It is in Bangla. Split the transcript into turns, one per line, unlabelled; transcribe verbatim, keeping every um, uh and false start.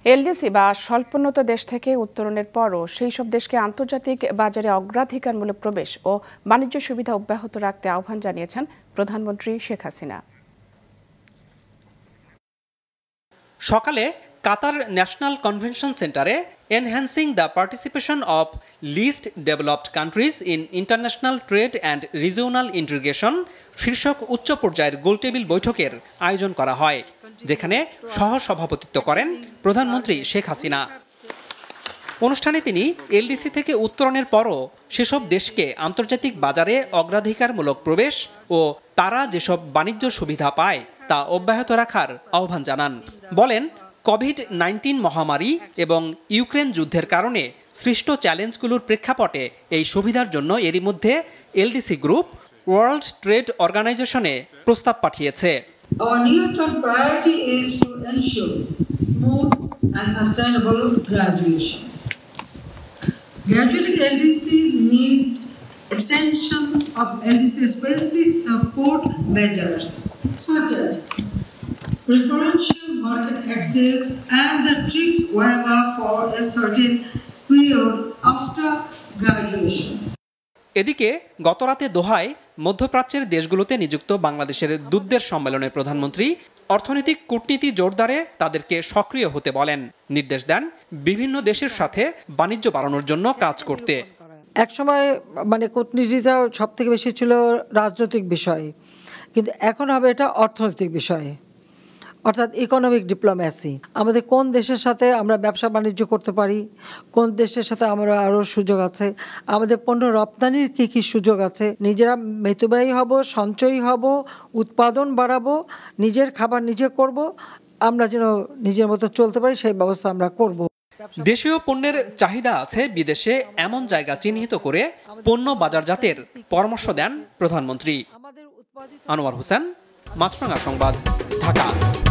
এলডিসি বা স্বল্পোন্নত দেশ থেকে উত্তরণের পরও সেই সব দেশকে আন্তর্জাতিক বাজারে অগ্রাধিকারমূলক প্রবেশ ও বাণিজ্য সুবিধা অব্যাহত রাখতে আহ্বান জানিয়েছেন প্রধানমন্ত্রী শেখ হাসিনা।
সকালে কাতার ন্যাশনাল কনভেনশন সেন্টারে enhancing the participation of least developed countries in international trade and regional integration শীর্ষক উচ্চ পর্যায়ের গোলটেবিল বৈঠকের আয়োজন করা হয়, যেখানে সহ সভাপতিত্ব করেন প্রধানমন্ত্রী শেখ হাসিনা। অনুষ্ঠানে তিনি এলডিসি থেকে উত্তরণের পরও সেসব দেশকে আন্তর্জাতিক বাজারে অগ্রাধিকারমূলক প্রবেশ ও তারা যেসব বাণিজ্য সুবিধা পায় তা অব্যাহত রাখার আহ্বান জানান। বলেন, কোভিড নাইন্টিন মহামারী এবং ইউক্রেন যুদ্ধের কারণে সৃষ্ট চ্যালেঞ্জগুলোর প্রেক্ষাপটে এই সুবিধার জন্য এরই মধ্যে এলডিসি গ্রুপ ওয়ার্ল্ড ট্রেড অর্গানাইজেশনে প্রস্তাব পাঠিয়েছে।
Our near-term priority is to ensure smooth and sustainable graduation. Graduating L D Cs need extension of L D C-specific support measures such as preferential market access and the TRIPS waiver for a certain period after graduation.
এদিকে গতরাতে দোহায় মধ্যপ্রাচ্যের দেশগুলোতে নিযুক্ত বাংলাদেশের দূতদের সম্মেলনে প্রধানমন্ত্রী অর্থনৈতিক কূটনীতি জোরদারে তাদেরকে সক্রিয় হতে বলেন, নির্দেশ দেন বিভিন্ন দেশের সাথে বাণিজ্য বাড়ানোর জন্য কাজ করতে।
এক সময় মানে কূটনীতিটা সব থেকে বেশি ছিল রাজনৈতিক বিষয়, কিন্তু এখন হবে এটা অর্থনৈতিক বিষয়, অর্থাৎ ইকোনমিক ডিপ্লোম্যাসি। আমাদের কোন দেশের সাথে আমরা ব্যবসা বাণিজ্য করতে পারি, কোন দেশের সাথে আমরা আরও সুযোগ আছে, আমাদের পণ্য রপ্তানির কী কী সুযোগ আছে, নিজেরা মিতব্যয়ী হব, সঞ্চয়ী হব, উৎপাদন বাড়াবো, নিজের খাবার নিজে করব, আমরা যেন নিজের মতো চলতে পারি সেই ব্যবস্থা আমরা করব।
দেশীয় পণ্যের চাহিদা আছে বিদেশে, এমন জায়গা চিহ্নিত করে পণ্য বাজারজাতের পরামর্শ দেন প্রধানমন্ত্রী। আনোয়ার হোসেন, মাছরাঙা সংবাদ, ঢাকা।